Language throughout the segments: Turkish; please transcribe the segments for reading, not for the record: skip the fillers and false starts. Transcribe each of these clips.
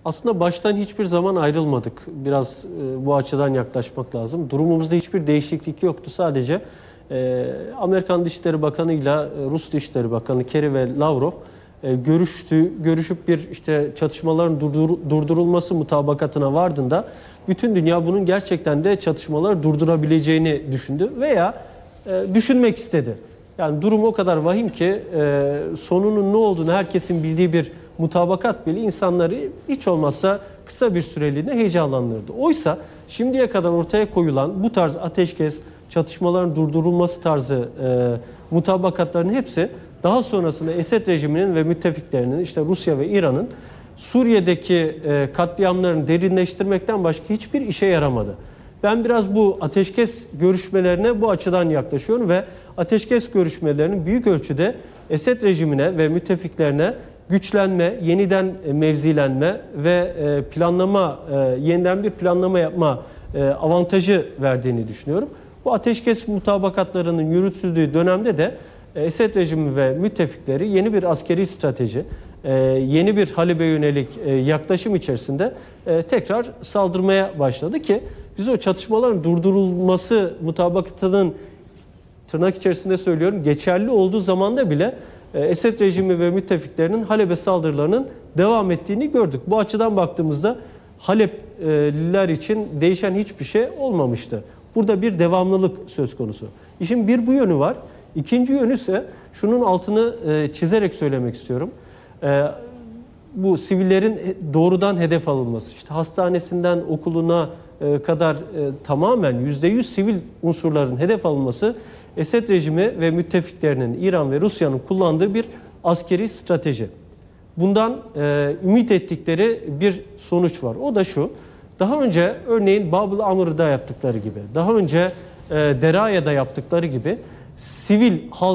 Aslında baştan hiçbir zaman ayrılmadık. Biraz bu açıdan yaklaşmak lazım. Durumumuzda hiçbir değişiklik yoktu. Sadece Amerikan Dışişleri Bakanı ile Rus Dışişleri Bakanı Kerry ve Lavrov görüşüp bir işte çatışmaların durdurulması mutabakatına vardığında bütün dünya bunun gerçekten de çatışmaları durdurabileceğini düşündü veya düşünmek istedi. Yani durum o kadar vahim ki sonunun ne olduğunu herkesin bildiği bir mutabakat bile insanları hiç olmazsa kısa bir süreliğine heyecanlandırdı. Oysa şimdiye kadar ortaya koyulan bu tarz ateşkes, çatışmaların durdurulması tarzı mutabakatların hepsi daha sonrasında Esed rejiminin ve müttefiklerinin işte Rusya ve İran'ın Suriye'deki katliamlarını derinleştirmekten başka hiçbir işe yaramadı. Ben biraz bu ateşkes görüşmelerine bu açıdan yaklaşıyorum ve ateşkes görüşmelerinin büyük ölçüde Esed rejimine ve müttefiklerine güçlenme, yeniden mevzilenme ve yeniden bir planlama yapma avantajı verdiğini düşünüyorum. Bu ateşkes mutabakatlarının yürütüldüğü dönemde de Esed rejimi ve müttefikleri yeni bir askeri strateji, yeni bir Halep'e yönelik yaklaşım içerisinde tekrar saldırmaya başladı ki biz o çatışmaların durdurulması mutabakatının tırnak içerisinde söylüyorum geçerli olduğu zamanda bile Esed rejimi ve müttefiklerinin Halep'e saldırılarının devam ettiğini gördük. Bu açıdan baktığımızda Halepliler için değişen hiçbir şey olmamıştı. Burada bir devamlılık söz konusu. İşin bir bu yönü var. İkinci yönü ise şunun altını çizerek söylemek istiyorum. Bu sivillerin doğrudan hedef alınması. İşte hastanesinden okuluna kadar tamamen %100 sivil unsurların hedef alınması Esed rejimi ve müttefiklerinin İran ve Rusya'nın kullandığı bir askeri strateji. Bundan ümit ettikleri bir sonuç var. O da şu. Daha önce örneğin Bab-ı Amr'da yaptıkları gibi, daha önce Deraya'da yaptıkları gibi sivil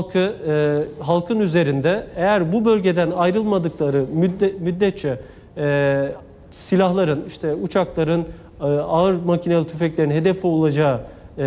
halkın üzerinde eğer bu bölgeden ayrılmadıkları müddetçe silahların, işte uçakların, ağır makinalı tüfeklerin hedef olacağı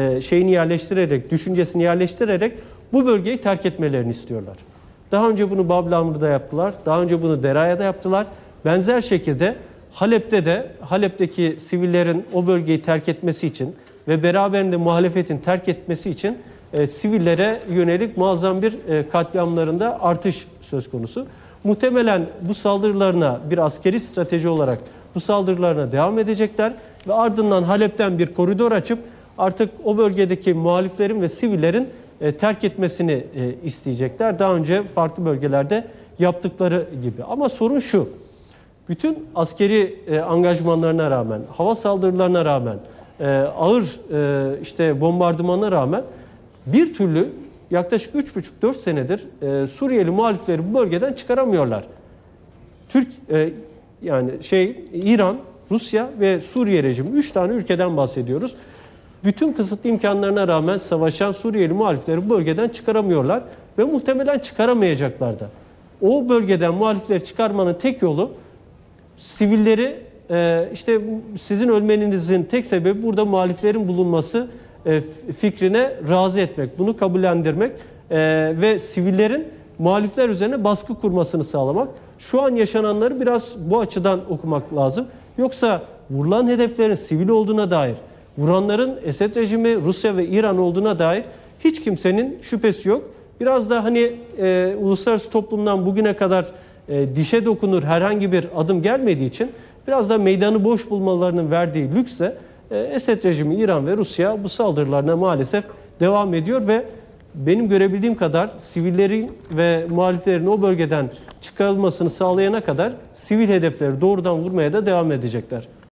düşüncesini yerleştirerek bu bölgeyi terk etmelerini istiyorlar. Daha önce bunu Bab-ı Amr'da yaptılar, daha önce bunu Deraya'da yaptılar. Benzer şekilde Halep'te de Halep'teki sivillerin o bölgeyi terk etmesi için ve beraberinde muhalefetin terk etmesi için sivillere yönelik muazzam bir katliamlarında artış söz konusu. Muhtemelen bu saldırılarına bir askeri strateji olarak bu saldırılarına devam edecekler ve ardından Halep'ten bir koridor açıp artık o bölgedeki muhaliflerin ve sivillerin terk etmesini isteyecekler. Daha önce farklı bölgelerde yaptıkları gibi. Ama sorun şu. Bütün askeri angajmanlarına rağmen, hava saldırılarına rağmen, ağır bombardımana rağmen bir türlü yaklaşık 3,5-4 senedir Suriyeli muhalifleri bu bölgeden çıkaramıyorlar. İran, Rusya ve Suriye rejimi 3 tane ülkeden bahsediyoruz. Bütün kısıtlı imkanlarına rağmen savaşan Suriyeli muhalifleri bu bölgeden çıkaramıyorlar ve muhtemelen çıkaramayacaklar da. O bölgeden muhalifleri çıkarmanın tek yolu sivilleri sizin ölmenizin tek sebebi burada muhaliflerin bulunması fikrine razı etmek, bunu kabullendirmek ve sivillerin muhalifler üzerine baskı kurmasını sağlamak. Şu an yaşananları biraz bu açıdan okumak lazım. Yoksa vurulan hedeflerin sivil olduğuna dair, vuranların Esed rejimi, Rusya ve İran olduğuna dair hiç kimsenin şüphesi yok. Biraz da uluslararası toplumdan bugüne kadar dişe dokunur herhangi bir adım gelmediği için biraz da meydanı boş bulmalarının verdiği lükse Esed rejimi, İran ve Rusya bu saldırılarına maalesef devam ediyor ve benim görebildiğim kadar sivillerin ve muhaliflerin o bölgeden çıkarılmasını sağlayana kadar sivil hedefleri doğrudan vurmaya da devam edecekler.